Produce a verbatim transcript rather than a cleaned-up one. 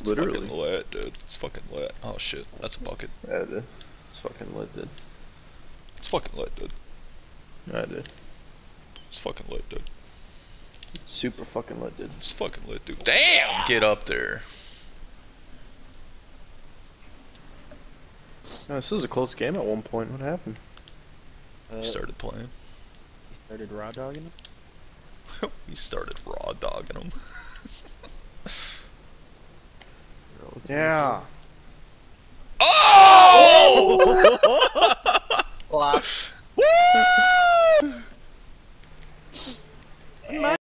It's Literally. fucking lit, dude. It's fucking lit. Oh shit, that's a bucket. Yeah, dude. It's fucking lit, dude. It's fucking lit, dude. Yeah, dude. It's fucking lit, dude. It's super fucking lit, dude. It's fucking lit, dude. Damn! Get up there. No, this was a close game at one point. What happened? Uh, Started playing. started raw dogging him. We started raw dogging him. Yeah. Oh! Flop.